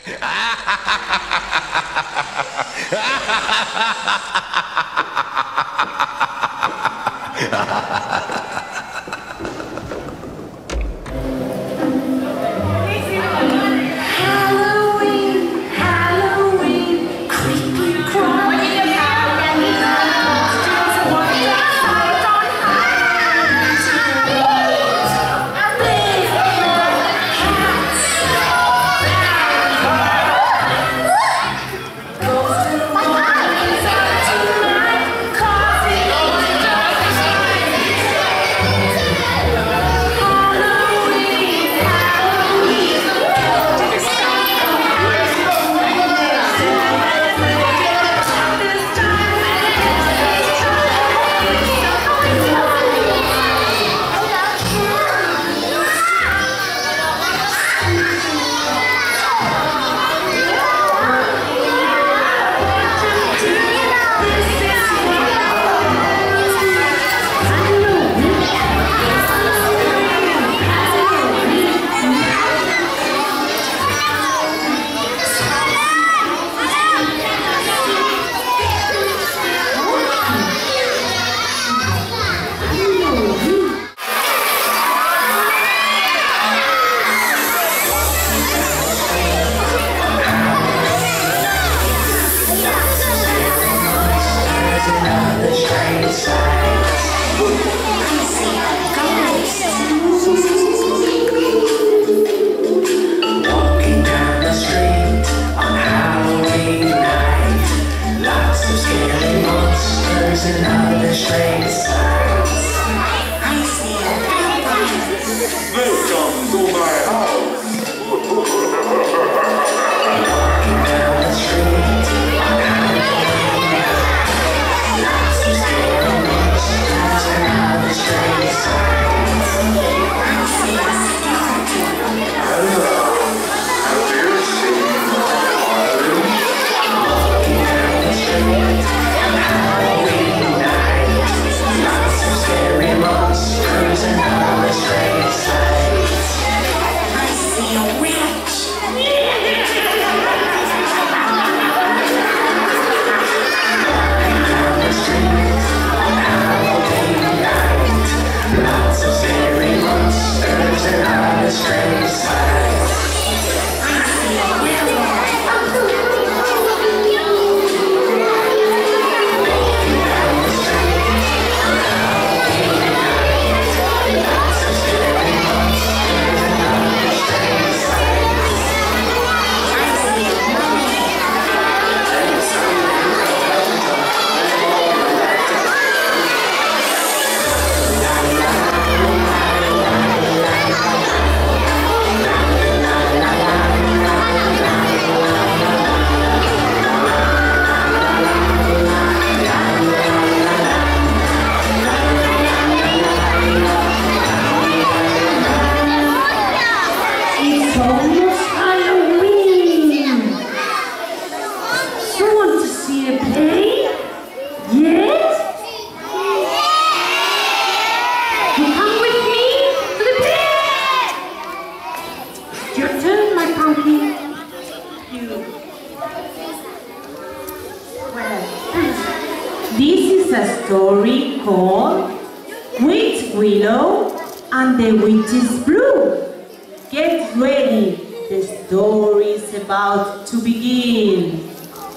story called Witch Willow and the Witch's Brew. Get ready, the story is about to begin.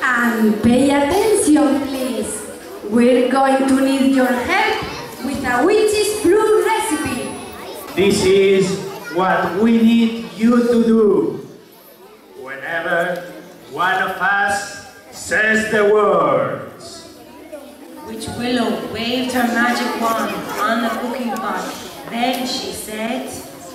And pay attention, please. We're going to need your help with a witch's brew recipe. This is what we need you to do. Whenever one of us says the words. Witch Willow waved her magic wand on the cooking pot. Then she said,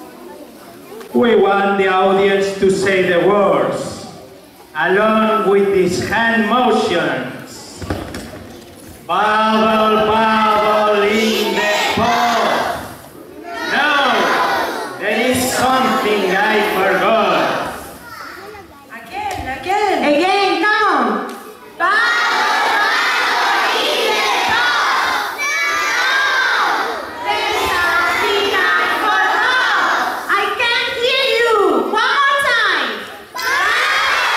We want the audience to say the words, along with these hand motions. Bubble, bubble in the pot. No, there is something I forgot. Again, come on. Bubble in the pot. No, there's something I forgot. I can't hear you. One more time. Bubble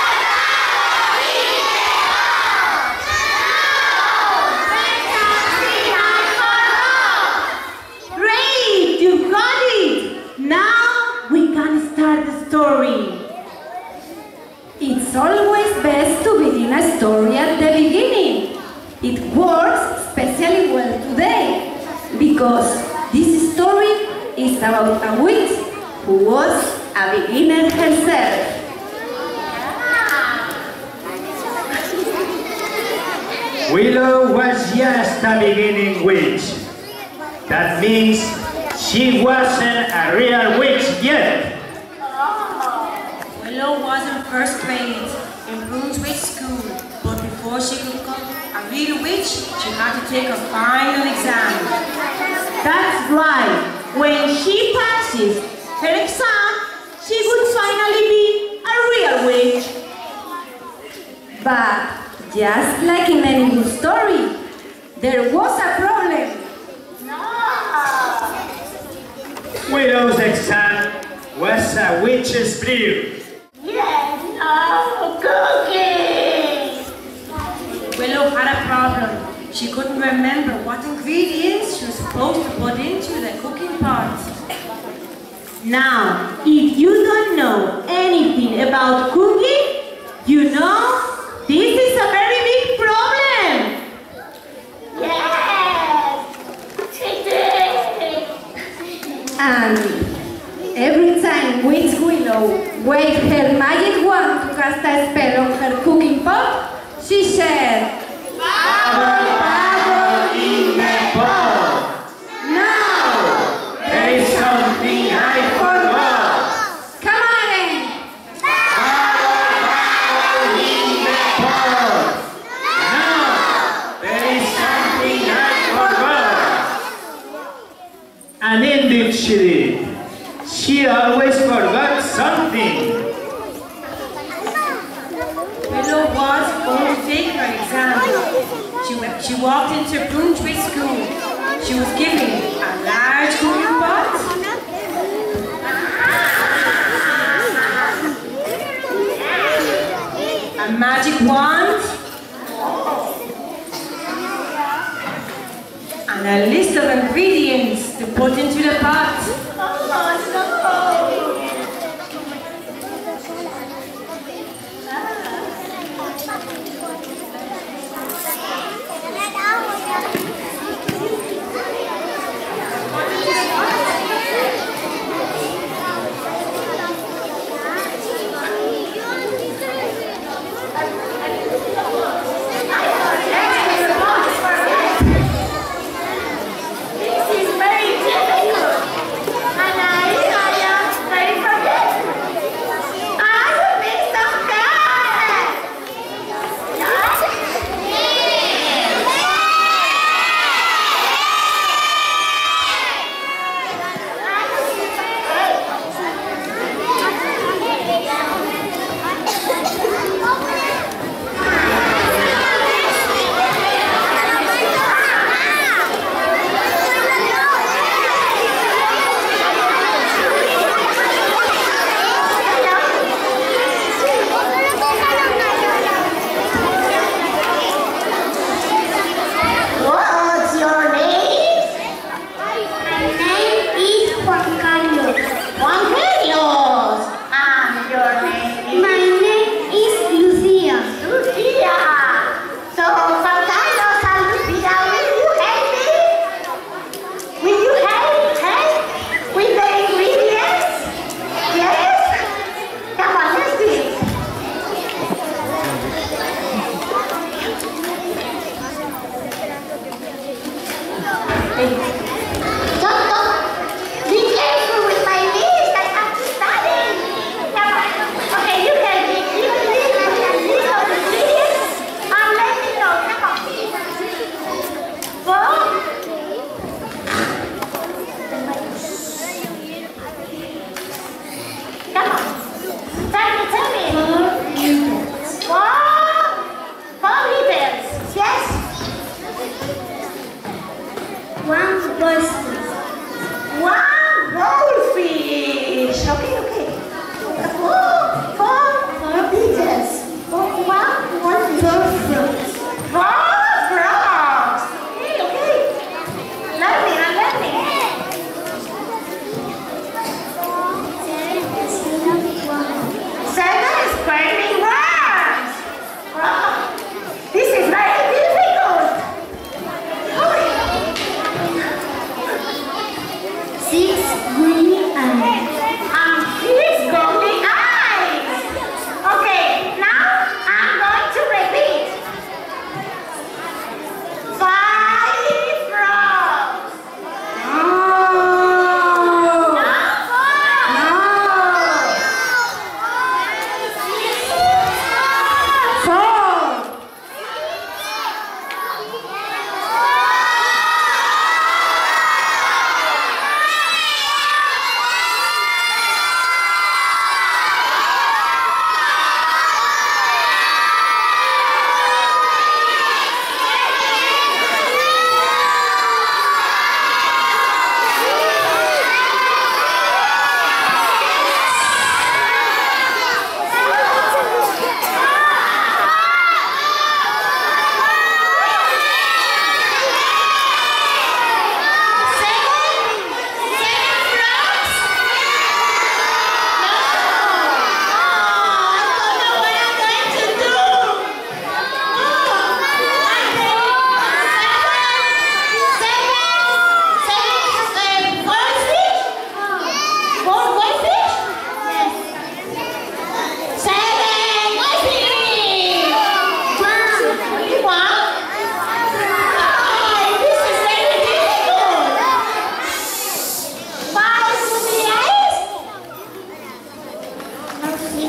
story. It's always best to begin a story at the beginning. It works especially well today because this story is about a witch who was a beginner herself. Willow was just a beginning witch. That means she wasn't a real witch yet. Willow was in first grade in Brunswick School, but before she could become a real witch, she had to take a final exam. That's right. When she passes her exam, she would finally be a real witch. But just like in any good story, there was a problem. Willow's exam was a witch's brew. Willow had a problem. She couldn't remember what ingredients she was supposed to put into the cooking pot. Now, if you don't know anything about cooking, you know this is a very big problem. And every time Witch Willow waved her magic wand to cast a spell on her cooking pot, she said, Bubble, bubble in the pot. "No! There is something I forgot. Come on again! Bubble in the pot. No, there is something I forgot." And indeed she did. She always forgot something. Willow was going to take her exam. She walked into Brunswick School. She was given a large cooking pot, a magic wand, and a list of ingredients to put into the pot.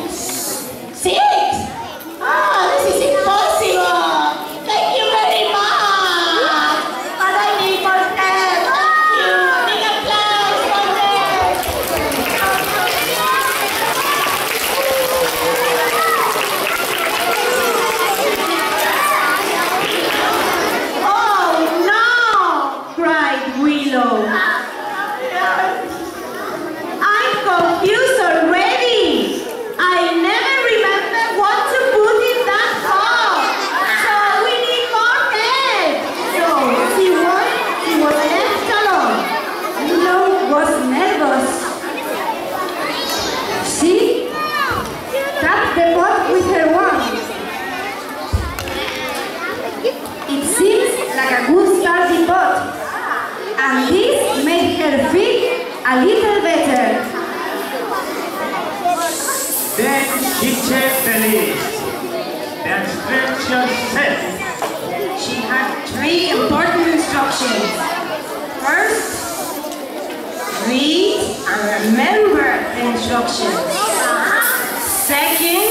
6? Oh, this is impossible. Thank you very much. But I need more help. Thank you. Big applause for them. Oh no! cried Willow. I'm confused already. I never remember what to put in that pot. So we need more help. So she was left alone. Willow was nervous. She tapped the pot with her wand. It seems like a good starting pot, and this made her feel a little better. Then she checked the list. The instructions said She had 3 important instructions. First, read and remember the instructions. Second,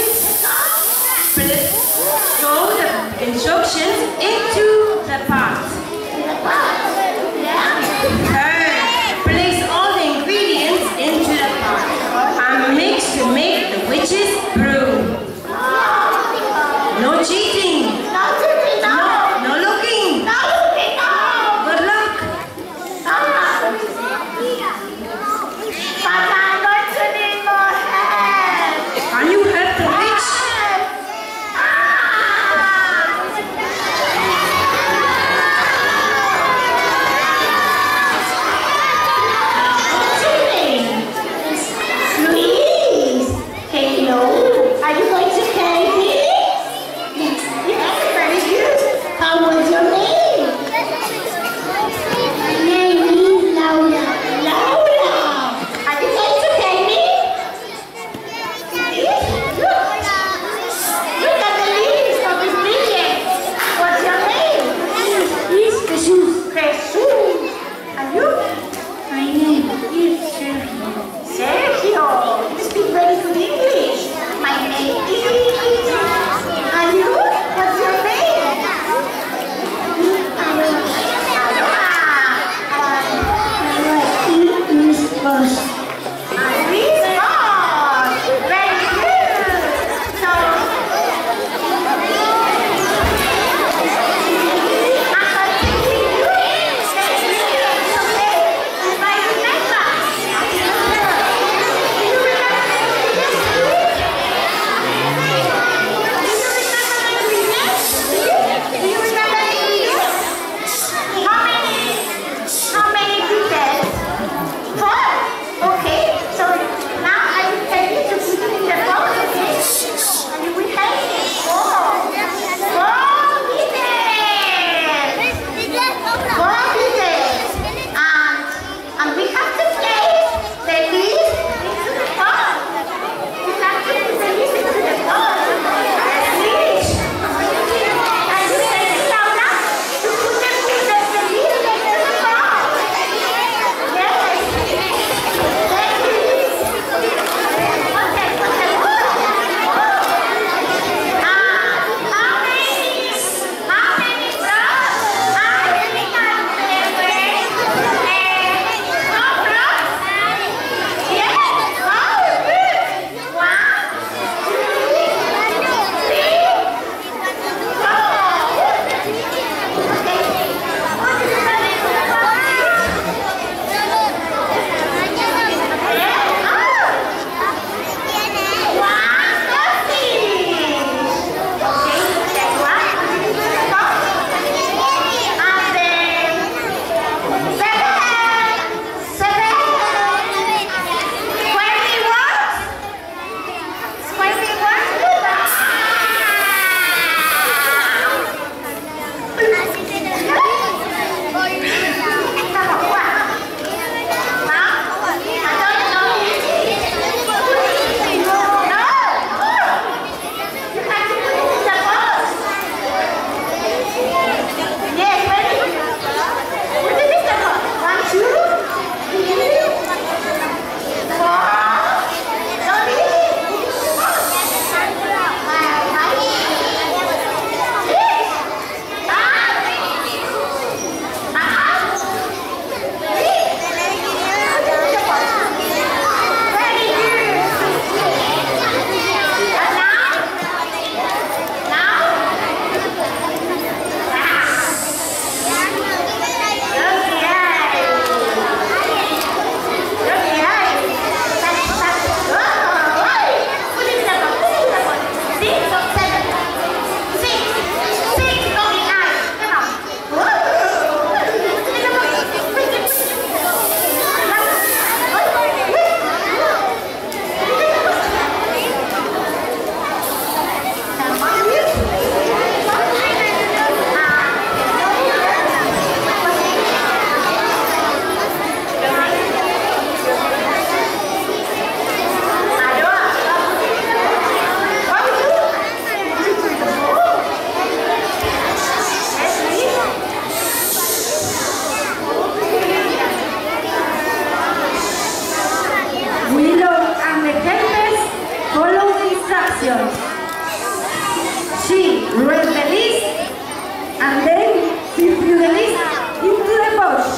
throw the instructions into the pot. Third, place all the ingredients into the pot and mix to make the witch's brew. No cheating. No looking. Good luck. But I'm going to need more help. Can you help the witch? Louise, hello. Are you going to carry me? Yes, very good. How was your name? My name is Laura. Laura! Are you going to carry me? Look at the list of ingredients. What's your name? It's Jesus. Jesus. And you? My name is Sergio. Sergio. You speak very good English. My name is instructions. She read the list and then she threw the list into the box.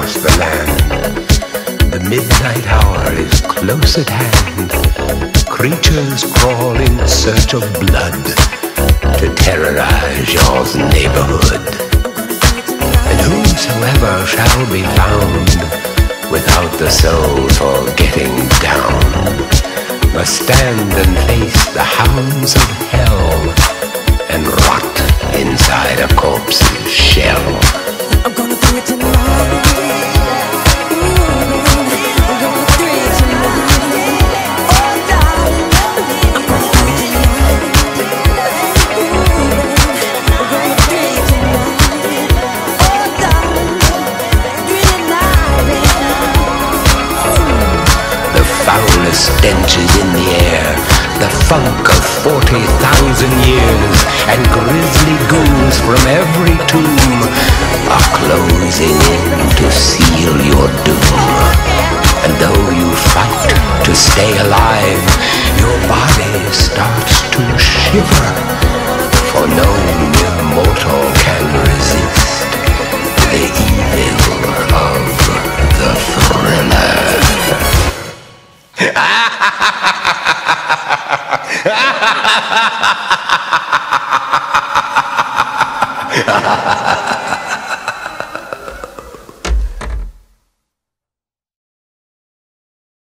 across the land. The midnight hour is close at hand. Creatures crawl in search of blood to terrorize your neighborhood. And whosoever shall be found without the soul for getting down must stand and face the hounds of hell and rot inside a corpse's shell. I'm gonna do it tonight. Stench is in the air, the funk of 40,000 years, and grisly ghouls from every tomb are closing in to seal your doom. And though you fight to stay alive, your body starts to shiver, for no mere mortal can resist the evil of the Thriller. Ha ha ha ha!